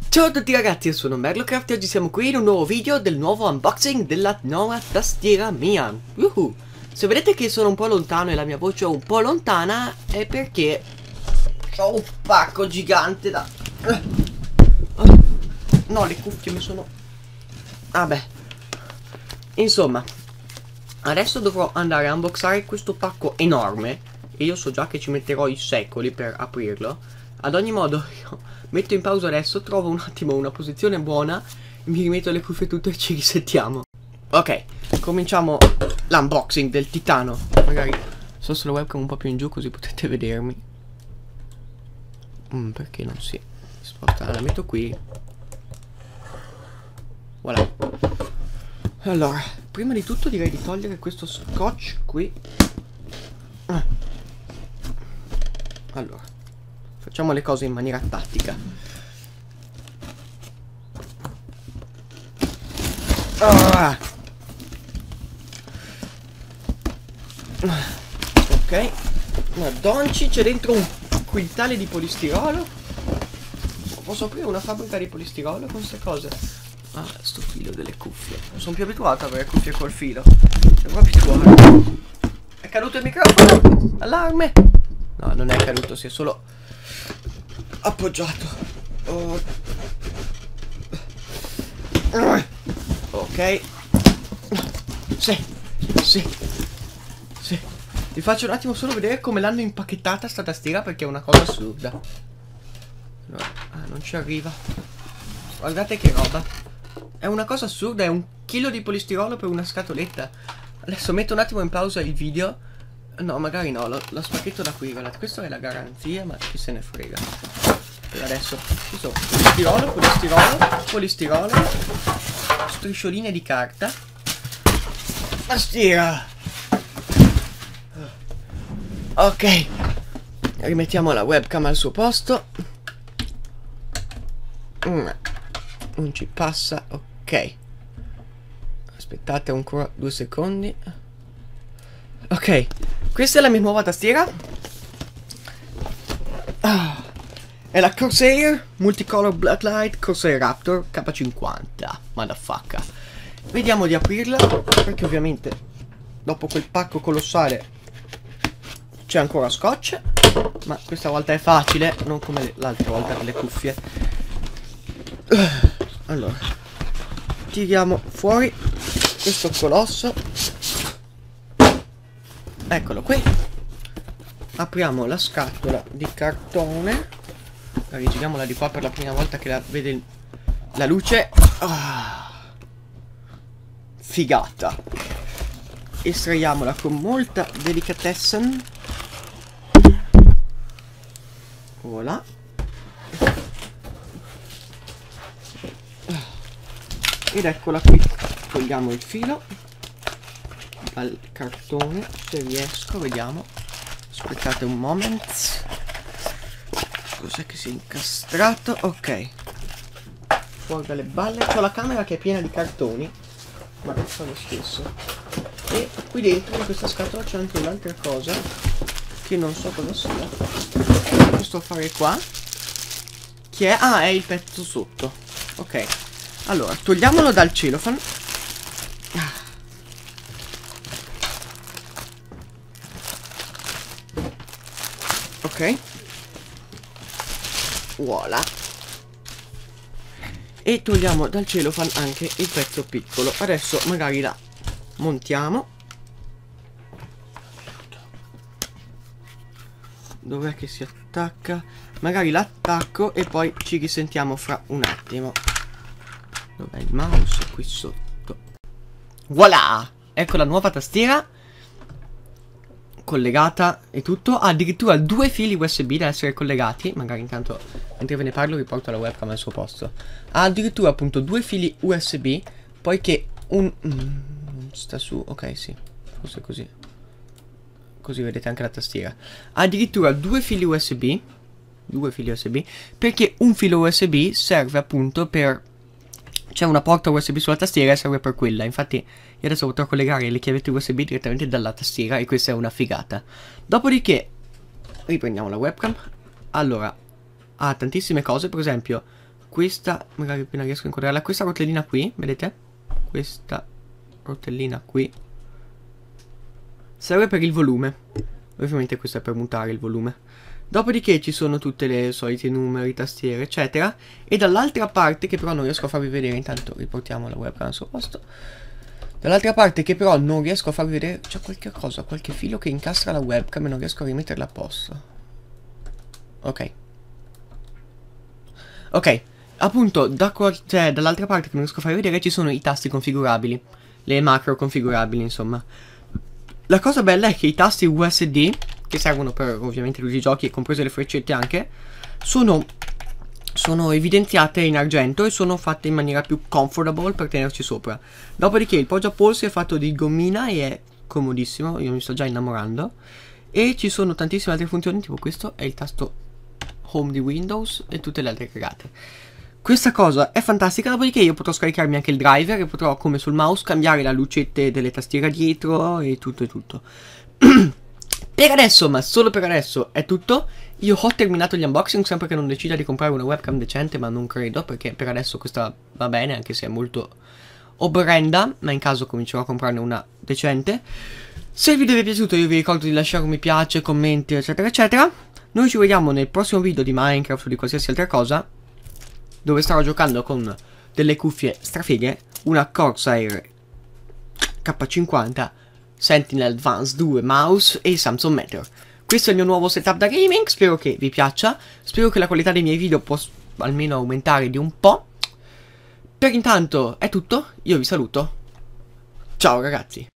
Ciao a tutti ragazzi, io sono Merlocraft e oggi siamo qui in un nuovo video del nuovo unboxing della nuova tastiera mia. Se vedete che sono un po' lontano e la mia voce è un po' lontana è perché ho un pacco gigante da... No, le cuffie mi sono... Vabbè. Insomma, adesso dovrò andare a unboxare questo pacco enorme e io so già che ci metterò i secoli per aprirlo. Ad ogni modo io metto in pausa adesso, trovo un attimo una posizione buona, mi rimetto le cuffie tutte e ci risettiamo. Ok, cominciamo l'unboxing del titano. Magari sposto la webcam un po' più in giù così potete vedermi. Perché non si sposta? La metto qui. Voilà. Allora, prima di tutto direi di togliere questo scotch qui. Allora, facciamo le cose in maniera tattica. Ok. Madonci, c'è dentro un quintale di polistirolo. Posso aprire una fabbrica di polistirolo con queste cose? Ah, sto filo delle cuffie. Non sono più abituato ad avere cuffie col filo. Devo abituare. È caduto il microfono? Allarme! No, non è caduto, si è solo appoggiato. Ok. Sì. Vi faccio un attimo solo vedere come l'hanno impacchettata sta tastiera, perché è una cosa assurda. Allora, non ci arriva. Guardate che roba. È una cosa assurda, è 1 chilo di polistirolo per una scatoletta. Adesso metto un attimo in pausa il video. No, magari no, lo spacchetto da qui, guardate, questa è la garanzia, ma chi se ne frega. Per adesso, ci sono polistirolo, striscioline di carta, tastiera. Ok, rimettiamo la webcam al suo posto. Non ci passa, ok. Aspettate ancora 2 secondi. Ok, questa è la mia nuova tastiera. È la Corsair Multicolor Blacklight Corsair Raptor K50. Motherfucker. Vediamo di aprirla, perché ovviamente dopo quel pacco colossale c'è ancora scotch. Ma questa volta è facile, non come l'altra volta con le cuffie. Allora, tiriamo fuori questo colosso. Eccolo qui. Apriamo la scatola di cartone. Rigiriamola di qua per la prima volta che la vede la luce. Figata. Estraiamola con molta delicatessen. Voilà. Ed eccola qui. Togliamo il filo dal cartone, se riesco, vediamo. Aspettate un moment. Cos'è che si è incastrato? Ok. Fuori dalle balle. C'ho la camera che è piena di cartoni, ma fa lo stesso. E qui dentro in questa scatola c'è anche un'altra cosa che non so cosa sia. Questo affare qua, che è... Ah, è il pezzo sotto. Ok. Allora, togliamolo dal cellophane. Ok. Voilà. E togliamo dal cellophane anche il pezzo piccolo. Adesso magari la montiamo. Dov'è che si attacca? Magari l'attacco e poi ci risentiamo fra un attimo. Dov'è il mouse? Qui sotto. Voilà! Ecco la nuova tastiera collegata e tutto. Ha addirittura 2 fili USB da essere collegati. Magari intanto mentre ve ne parlo riporto la webcam al suo posto. Ha addirittura appunto 2 fili USB, poiché un... sta su, ok, sì, forse così. Così vedete anche la tastiera. Ha addirittura 2 fili USB. 2 fili USB, perché un filo USB serve appunto per... C'è una porta USB sulla tastiera e serve per quella. Infatti io adesso potrò collegare le chiavette USB direttamente dalla tastiera e questa è una figata. Dopodiché riprendiamo la webcam. Allora, ha tantissime cose, per esempio questa, magari appena riesco a inquadrarla, questa rotellina qui, vedete? Questa rotellina qui serve per il volume. Ovviamente questo è per mutare il volume. Dopodiché ci sono tutte le solite numeri, tastiere, eccetera. E dall'altra parte, che però non riesco a farvi vedere, intanto riportiamo la webcam al suo posto. Dall'altra parte, che però non riesco a farvi vedere, c'è qualche cosa, qualche filo che incastra la webcam e non riesco a rimetterla a posto. Ok. Ok, appunto, dall'altra parte che non riesco a farvi vedere ci sono i tasti configurabili. Le macro configurabili, insomma. La cosa bella è che i tasti USD, che servono per ovviamente tutti i giochi e comprese le freccette anche, sono evidenziate in argento e sono fatte in maniera più comfortable per tenerci sopra. Dopodiché il poggiapolsi è fatto di gommina e è comodissimo, io mi sto già innamorando. E ci sono tantissime altre funzioni, tipo questo è il tasto home di Windows e tutte le altre cagate. Questa cosa è fantastica, dopodiché io potrò scaricarmi anche il driver e potrò, come sul mouse, cambiare la lucette delle tastiere dietro e tutto e tutto. Per adesso, ma solo per adesso, è tutto. Io ho terminato gli unboxing, sempre che non decida di comprare una webcam decente, ma non credo, perché per adesso questa va bene, anche se è molto orrenda, ma in caso comincerò a comprarne una decente. Se il video vi è piaciuto io vi ricordo di lasciare un mi piace, commenti, eccetera eccetera. Noi ci vediamo nel prossimo video di Minecraft o di qualsiasi altra cosa, dove starò giocando con delle cuffie strafighe, una Corsair K50, Sentinel Advance 2 mouse e Samsung Meteor. Questo è il mio nuovo setup da gaming, spero che vi piaccia, spero che la qualità dei miei video possa almeno aumentare di un po'. Per intanto è tutto, io vi saluto, ciao ragazzi!